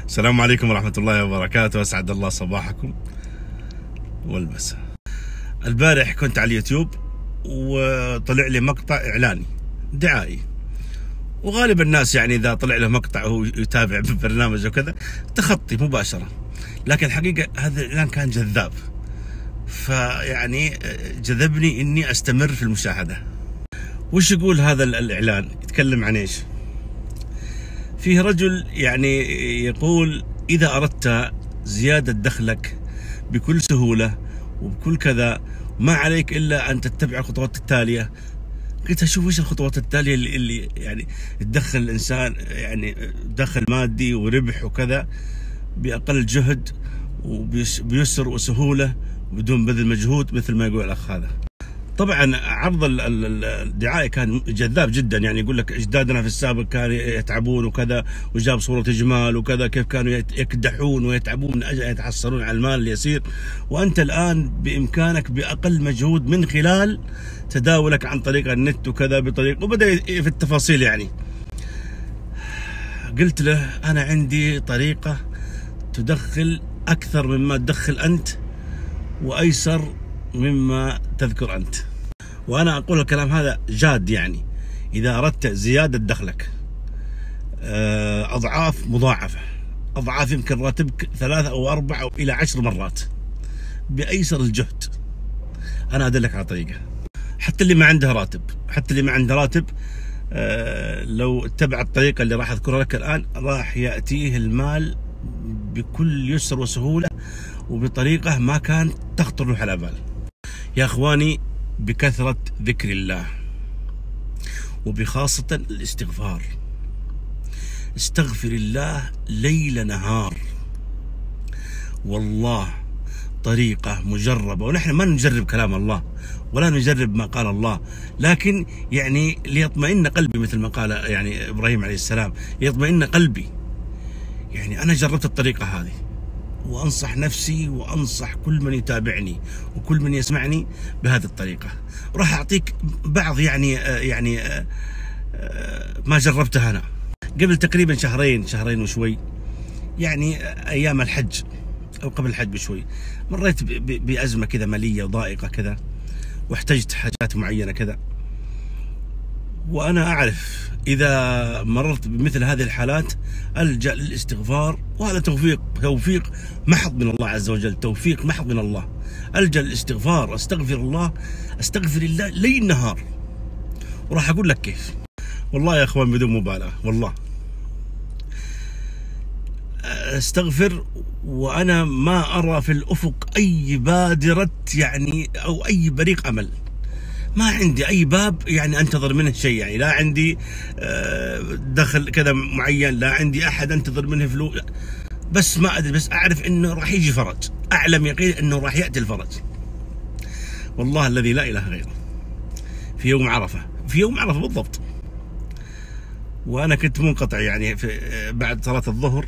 السلام عليكم ورحمة الله وبركاته، أسعد الله صباحكم والمساء. البارح كنت على اليوتيوب وطلع لي مقطع إعلاني دعائي، وغالب الناس يعني إذا طلع له مقطع وهو يتابع برنامج وكذا تخطي مباشرة، لكن الحقيقة هذا الإعلان كان جذاب، فيعني جذبني إني أستمر في المشاهدة. وش يقول هذا الإعلان؟ يتكلم عن إيش؟ فيه رجل يعني يقول إذا أردت زيادة دخلك بكل سهولة وبكل كذا ما عليك إلا أن تتبع الخطوات التالية. قلت أشوف وش الخطوات التالية اللي يعني تدخل الإنسان يعني دخل مادي وربح وكذا بأقل جهد وبيسر وسهولة بدون بذل مجهود، مثل ما يقول الأخ هذا. طبعا عرض الدعاية كان جذاب جدا، يعني يقول لك اجدادنا في السابق كانوا يتعبون وكذا، وجاب صورة جمال وكذا، كيف كانوا يكدحون ويتعبون من اجل ان يتحصلون على المال اليسير، وانت الان بامكانك باقل مجهود من خلال تداولك عن طريق النت وكذا بطريق، وبدا في التفاصيل. يعني قلت له انا عندي طريقة تدخل اكثر مما تدخل انت وايسر مما تذكر أنت، وأنا أقول الكلام هذا جاد. يعني إذا أردت زيادة دخلك أضعاف مضاعفة، أضعاف يمكن راتبك 3 أو 4 أو إلى 10 مرات بأيسر الجهد، أنا أدلك على طريقة. حتى اللي ما عنده راتب، لو اتبع الطريقة اللي راح أذكرها لك الآن راح يأتيه المال بكل يسر وسهولة وبطريقة ما كان تخطر له على بال. يا أخواني، بكثرة ذكر الله وبخاصة الاستغفار. استغفر الله ليل نهار، والله طريقة مجربة، ونحن ما نجرب كلام الله ولا نجرب ما قال الله، لكن يعني ليطمئن قلبي مثل ما قال يعني إبراهيم عليه السلام، يطمئن قلبي. يعني أنا جربت الطريقة هذه وأنصح نفسي وأنصح كل من يتابعني وكل من يسمعني بهذه الطريقة. راح أعطيك بعض يعني ما جربته أنا قبل تقريبا شهرين وشوي، يعني أيام الحج أو قبل الحج بشوي، مريت بأزمة كذا مالية وضائقة كذا، واحتجت حاجات معينة كذا، وأنا أعرف إذا مررت بمثل هذه الحالات ألجأ للاستغفار، وهذا توفيق محض من الله عز وجل، توفيق محض من الله. ألجأ للاستغفار، أستغفر الله ليل نهار، وراح أقول لك كيف. والله يا أخوان بدون مبالغة، والله أستغفر وأنا ما أرى في الأفق أي بادرة يعني أو أي بريق أمل، ما عندي أي باب يعني أنتظر منه شيء، يعني لا عندي دخل كذا معين، لا عندي أحد أنتظر منه فلوس، بس ما أدري، بس أعرف إنه راح يجي فرج، أعلم يقين إنه راح يأتي الفرج. والله الذي لا إله غيره. في يوم عرفة بالضبط، وأنا كنت منقطع يعني بعد صلاة الظهر،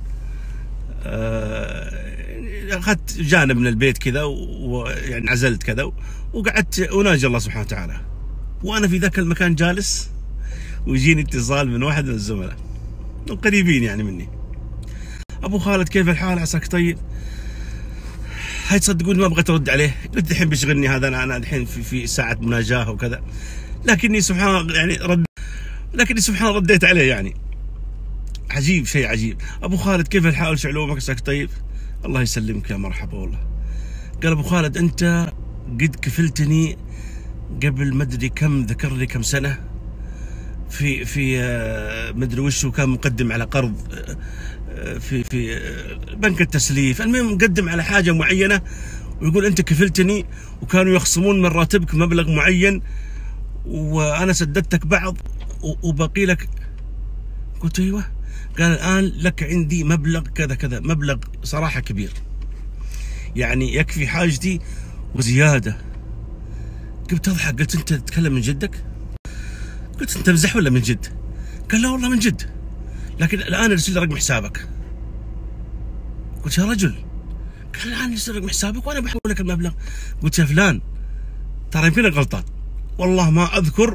أخذت جانب من البيت كذا ويعني عزلت كذا وقعدت أناجي الله سبحانه وتعالى، وأنا في ذاك المكان جالس ويجيني اتصال من واحد من الزملاء القريبين يعني مني: أبو خالد كيف الحال، عساك طيب؟ هاي تصدقون ما بغيت أرد عليه، قلت الحين بيشغلني هذا، أنا الحين في ساعة مناجاة وكذا، لكني سبحان الله رديت عليه. يعني عجيب، شيء عجيب. أبو خالد كيف الحال، شعلومك، عساك طيب؟ الله يسلمك، يا مرحبا والله. قال أبو خالد أنت قد كفلتني قبل مدري كم، ذكر لي كم سنة في مدري وش، وكان مقدم على قرض في بنك التسليف، المهم مقدم على حاجة معينة، ويقول أنت كفلتني وكانوا يخصمون من راتبك مبلغ معين، وأنا سددتك بعض وبقي لك. قلت أيوه. قال الآن لك عندي مبلغ كذا كذا، مبلغ صراحة كبير يعني يكفي حاجتي وزيادة. قمت أضحك، قلت أنت تتكلم من جدك؟ قلت أنت تمزح ولا من جد؟ قال لا والله من جد، لكن الآن ارسل لي رقم حسابك. قلت يا رجل، قال الآن ارسل رقم حسابك وأنا بحول لك المبلغ. قلت يا فلان ترى يمكن غلطان، والله ما أذكر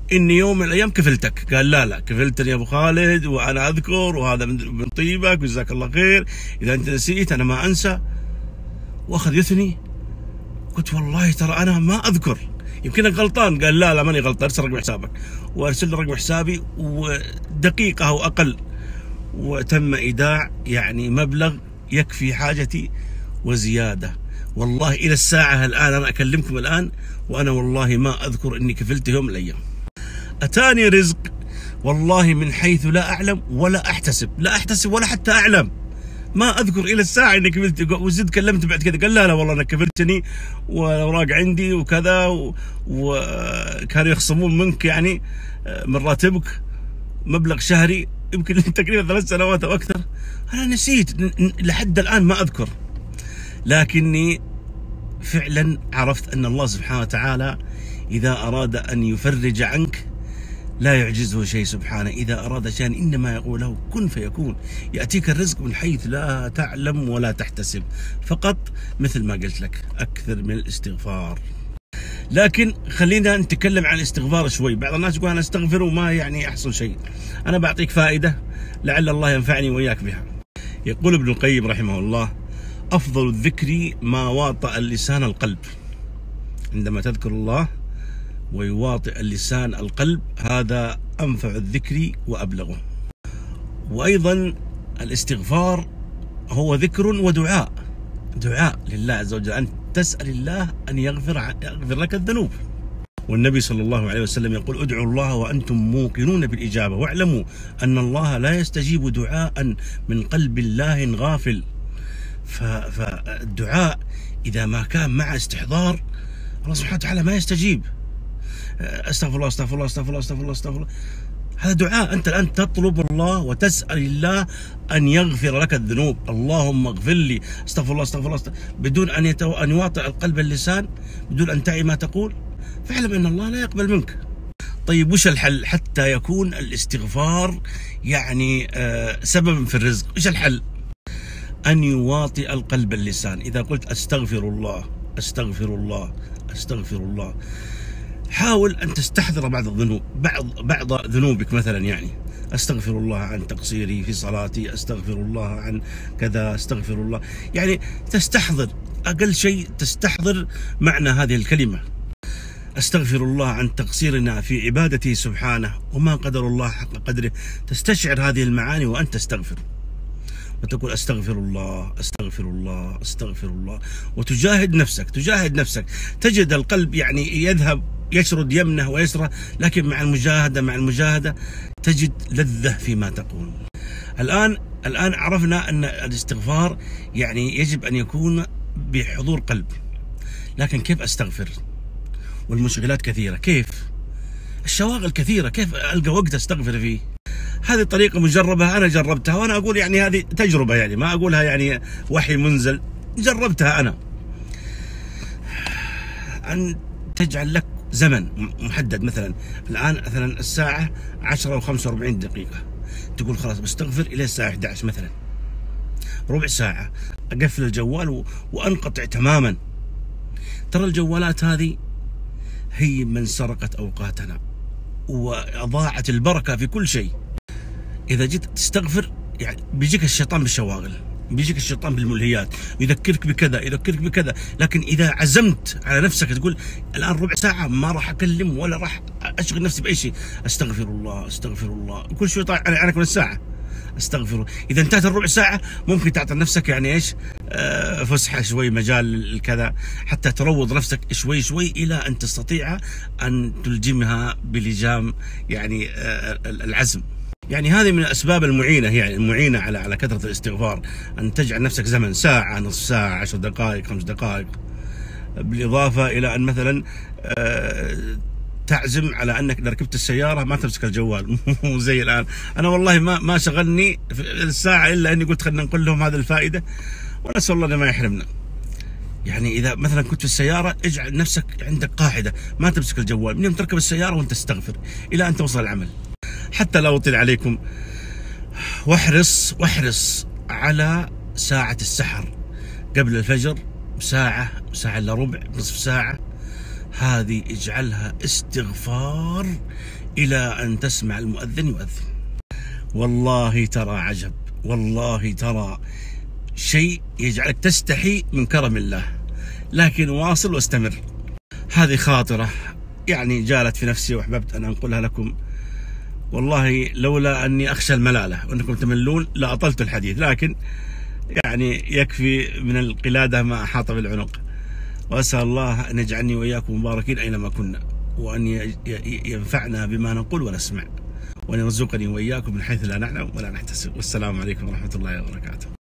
اني يوم من الايام كفلتك. قال لا كفلتني يا ابو خالد، وانا اذكر، وهذا من طيبك، وجزاك الله خير، اذا انت نسيت انا ما انسى. واخذ يثني. قلت والله ترى انا ما اذكر، يمكن غلطان. قال لا ماني غلطان، ارسل رقم حسابك. وارسل رقم حسابي، ودقيقه او اقل وتم ايداع يعني مبلغ يكفي حاجتي وزياده. والله الى الساعه الان انا اكلمكم الان وانا والله ما اذكر اني كفلت يوم من الايام. اتاني رزق والله من حيث لا اعلم ولا احتسب، لا احتسب ولا حتى اعلم. ما اذكر الى الساعه اني كفلت. وزد كلمت بعد كذا قال لا والله انا كفلتني والاوراق عندي وكذا، وكانوا يخصمون منك يعني من راتبك مبلغ شهري يمكن تقريبا 3 سنوات او اكثر. انا نسيت لحد الان ما اذكر، لكني فعلا عرفت ان الله سبحانه وتعالى اذا اراد ان يفرج عنك لا يعجزه شيء سبحانه. إذا أراد شيئا إنما يقول له كن فيكون. يأتيك الرزق من حيث لا تعلم ولا تحتسب، فقط مثل ما قلت لك أكثر من الاستغفار. لكن خلينا نتكلم عن الاستغفار شوي. بعض الناس يقول أنا أستغفر وما يعني يحصل شيء. أنا بعطيك فائدة لعل الله ينفعني وإياك بها. يقول ابن القيم رحمه الله: أفضل الذكر ما واطأ اللسان القلب. عندما تذكر الله ويواطئ اللسان القلب، هذا أنفع الذكر وأبلغه. وأيضا الاستغفار هو ذكر ودعاء، دعاء لله عز وجل، أن تسأل الله أن يغفر لك الذنوب. والنبي صلى الله عليه وسلم يقول: ادعوا الله وأنتم موقنون بالإجابة، واعلموا أن الله لا يستجيب دعاء من قلب الله غافل. فالدعاء إذا ما كان مع استحضار الله سبحانه وتعالى ما يستجيب. استغفر الله استغفر الله استغفر الله استغفر الله استغفر الله، هذا دعاء. أنت الآن تطلب الله وتسأل الله أن يغفر لك الذنوب. اللهم اغفر لي، استغفر الله استغفر الله بدون أن يواطئ القلب اللسان، بدون أن تعي ما تقول، فاعلم أن الله لا يقبل منك. طيب وش الحل حتى يكون الاستغفار يعني سبب في الرزق؟ وش الحل؟ أن يواطئ القلب اللسان. إذا قلت أستغفر الله أستغفر الله أستغفر الله، حاول أن تستحضر بعض الذنوب، بعض ذنوبك مثلا، يعني أستغفر الله عن تقصيري في صلاتي، أستغفر الله عن كذا، أستغفر الله، يعني تستحضر أقل شيء، تستحضر معنى هذه الكلمة. أستغفر الله عن تقصيرنا في عبادته سبحانه وما قدر الله حق قدره. تستشعر هذه المعاني وأنت تستغفر، وتقول أستغفر الله أستغفر الله أستغفر الله، وتجاهد نفسك تجد القلب يعني يذهب يشرد يمنه ويسره، لكن مع المجاهدة تجد لذة فيما تقول. الآن عرفنا أن الاستغفار يعني يجب أن يكون بحضور قلب، لكن كيف أستغفر والمشغلات كثيرة؟ كيف الشواغل كثيرة، كيف ألقى وقت أستغفر فيه؟ هذه طريقة مجربة، أنا جربتها، وأنا أقول يعني هذه تجربة، يعني ما أقولها يعني وحي منزل، جربتها أنا. أن تجعل لك زمن محدد، مثلا الآن مثلا الساعة 10:45، تقول خلاص بستغفر إلى الساعة 11 مثلا، ربع ساعة أقفل الجوال وأنقطع تماما. ترى الجوالات هذه هي من سرقت أوقاتنا وأضاعت البركة في كل شيء. إذا جيت تستغفر يعني بيجيك الشيطان بالشواغل، بيجيك الشيطان بالملهيات، يذكرك بكذا يذكرك بكذا. لكن إذا عزمت على نفسك تقول الآن ربع ساعة ما راح أكلم ولا راح أشغل نفسي بأي شيء، أستغفر الله أستغفر الله، كل شوي طالع عنك من الساعة أستغفر. إذا انتهت الربع ساعة ممكن تعطي نفسك يعني إيش فسحة شوي، مجال كذا، حتى تروض نفسك شوي شوي إلى أن تستطيع أن تلجمها بلجام يعني العزم. يعني هذه من الأسباب المعينة، يعني المعينة على كثرة الاستغفار، أن تجعل نفسك زمن ساعة، نصف ساعة، 10 دقائق، 5 دقائق، بالإضافة إلى أن مثلا تعزم على أنك إذا ركبت السيارة ما تمسك الجوال مو زي الآن. أنا والله ما شغلني في الساعة إلا أني قلت خلنا نقول لهم هذه الفائدة، ونسأل الله ما يحرمنا. يعني إذا مثلا كنت في السيارة اجعل نفسك عندك قاعدة ما تمسك الجوال من يوم تركب السيارة وأنت تستغفر إلى أن توصل العمل. حتى لا أطيل عليكم، واحرص على ساعة السحر قبل الفجر بساعة، ساعة إلا ربع، نصف ساعة، هذه اجعلها استغفار إلى أن تسمع المؤذن يؤذن. والله ترى عجب، والله ترى شيء يجعلك تستحي من كرم الله، لكن واصل واستمر. هذه خاطرة يعني جالت في نفسي وأحببت أن أنقلها لكم. والله لولا أني أخشى الملالة وأنكم تملون لأطلت الحديث، لكن يعني يكفي من القلادة ما أحاط بالعنق. وأسأل الله أن يجعلني وإياكم مباركين أينما كنا، وأن ينفعنا بما نقول ونسمع، وأن يرزقني وإياكم من حيث لا نعلم ولا نحتسب. والسلام عليكم ورحمة الله وبركاته.